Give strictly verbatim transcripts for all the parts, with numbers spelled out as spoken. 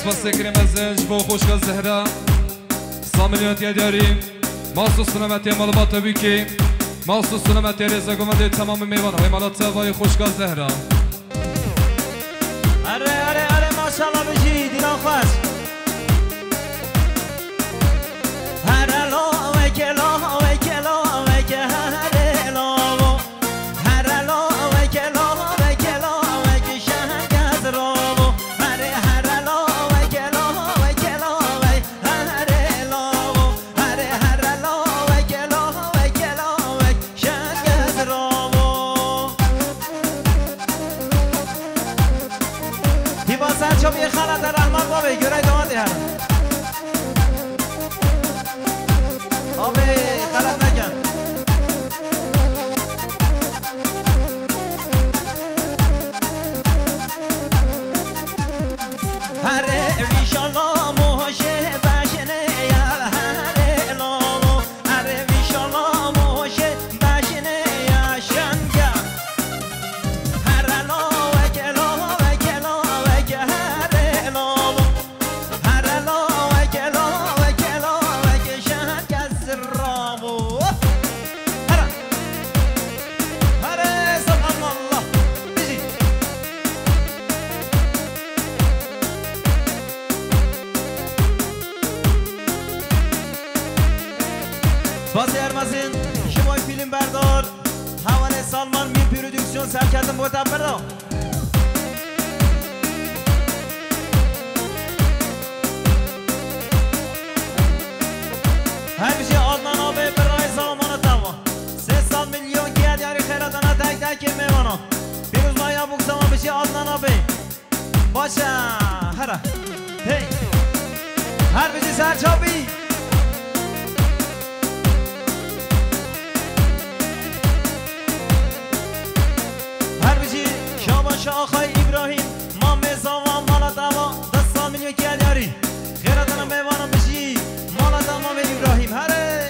سپاس کریم ازش با خوشگل زهره ساملیات یادیاریم ماسو سلامتی مالبات بیکی ماسو سلامتی رزا گمده تمام میوان های مالات وای خوشگل زهره اره اره اره ماشالله بشی دیران خوش هر لا و کلا و کلا و که هر لا و هر لا و کلا و کلا و که شهنگ از را و هر هر لا و کلا و کلا و هر لا و هر هر لا و کلا و کلا و شهنگ از را و دی با سرچوب یه خلط رحمان بابی گرای دامادی هر آبی غلط نکن هر ویشالا موشه بشنه یا هر لامو هر ویشالا موشه بشنه یا شنگا هر لا و کلا و کلا و که هر لامو هر لا و کلا و کلا و که شنگ از رامو هر هر سبحان الله بزی بازی ارمزین شمای فیلم بردار حواله سالمان می پرودکسیون سرکردن بودم بردار همیشه آدمان آبه برای سامان توا سه سال میلیون گیاد یاری خیراتانا تک تک میمانا بیروز مایا بکساما بشی آدمان آبه باشه هره هی هر بشی سرچابی هر بشی شابان شاخای ابراهیم ما میزاوان مالا دوا دست سال میلیون گیاد یاری خیراتانا میمانا بشی مالا دوا ابراهیم هره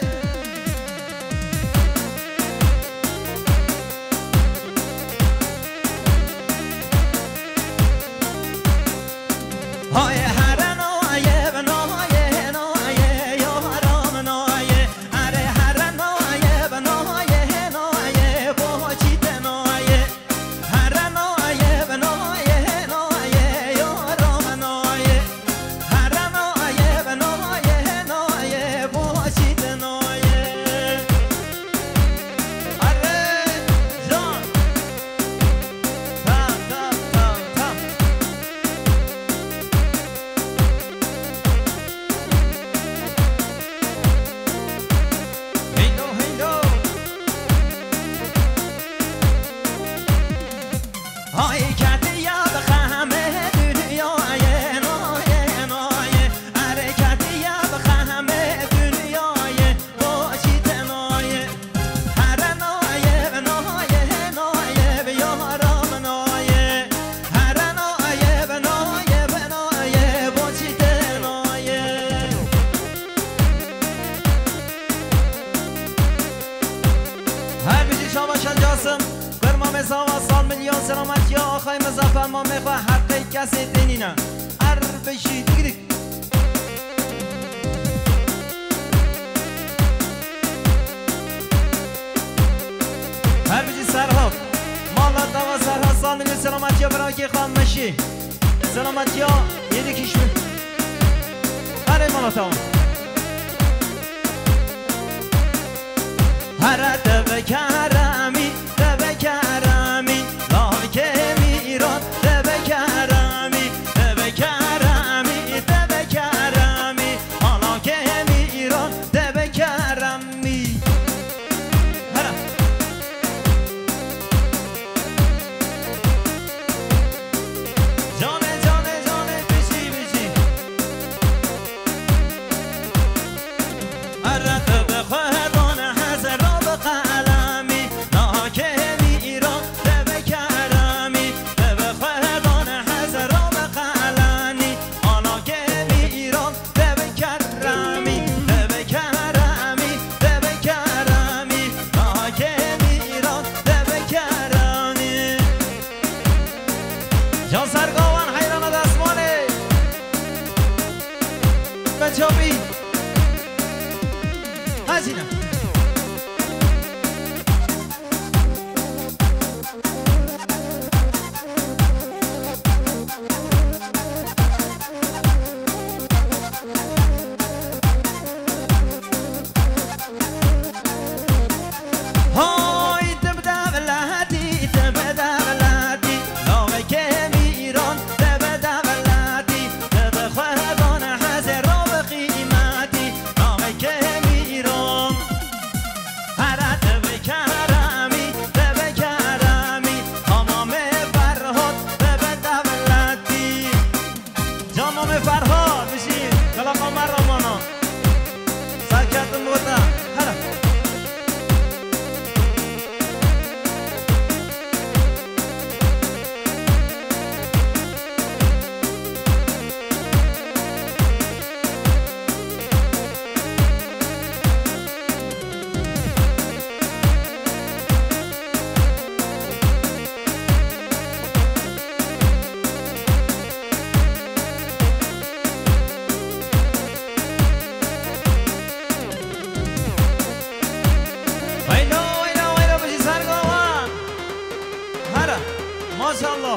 های هر نایه و نایه نایه یا حرام نایه هره هر نایه و نایه نایه با چیت نایه هر نایه و نایه نایه یا حرام نایه هر نایه و نایه نایه با چیت نایه اره جان تم تم تم تم هیدو هیدو های کتی یاد خمه دنیای نایه نایه اره کتی یاد خمه دنیای با چیت نایه هر نایه و نایه نایه به یارم نایه هر نایه و نایه و نایه با چیت نایه هر بیشی شاباشن جاسم برما مزاوا سال میلیون سلامت یا آخای مزافر ما میخواه حقی کسی دینینه هر بیشی دیگه دیگه هر بیشی سرحاب مالا دوا سرحاب سال میلیون سلامت یا برای که خواهم مشی سلامت یا یه دیکیش می هر مالا تمام هر دو کرمی دو کرمی لای که میران دو کرمی دو کرمی دو کرمی حالا که میران دو کرمی هر جانه جانه جانه بشی بشی هر دو خواهدان حزر را بقلمی ماشاءالله.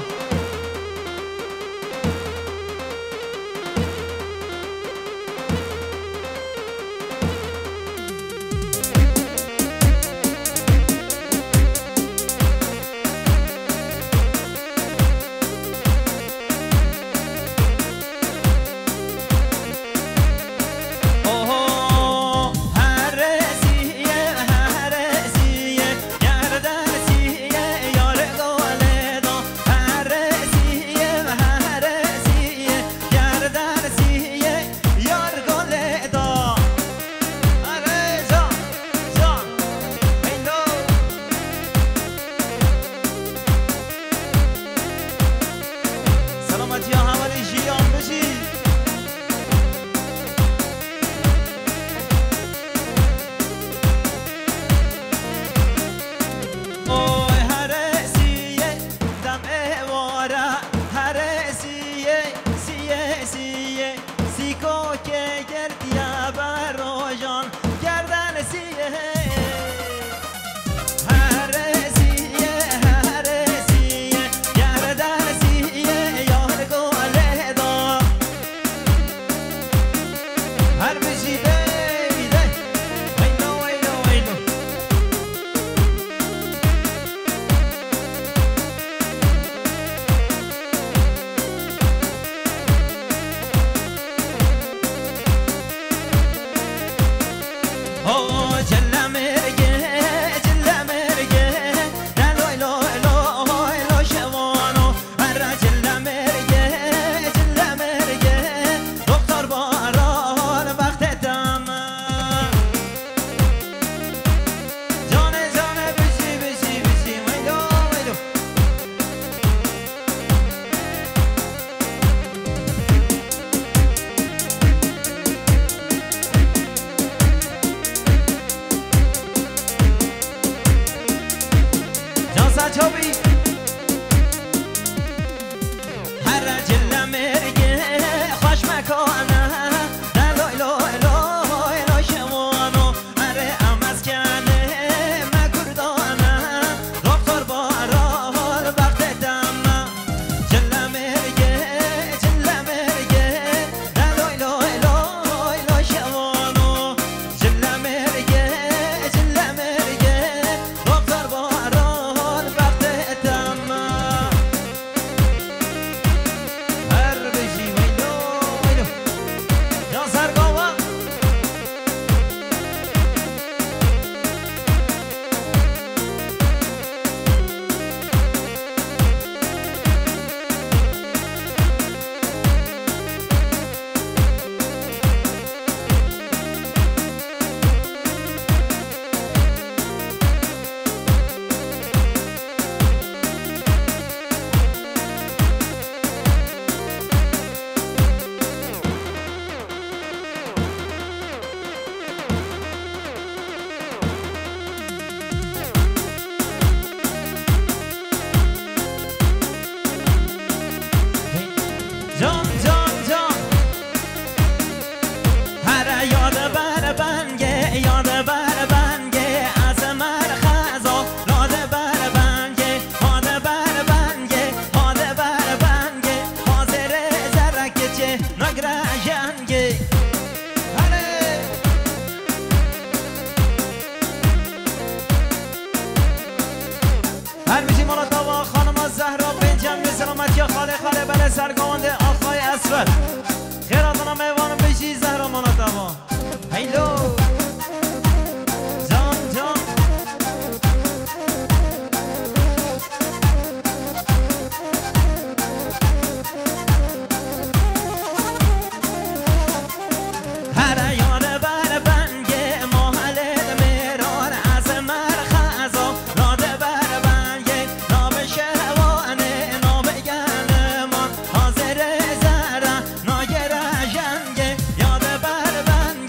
سرگاند آقای اسود خیراتنا میوانم بشی زهرامانا تمام هیلو جان جان هر یاد بر بنگ محل میران از مرخزا لاده بر بنگ ناب شوانه ناب گلمان حاضر زره ناگر جنگ یاد بر بنگ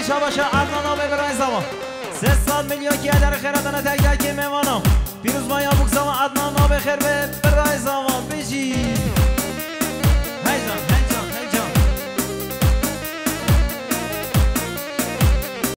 بیشا باشه عدنان آبه برای زمان سه سال میلیون که در خیراتانه تک تکی میمانم پیروز مایا بکزام عدنان آبه خیر به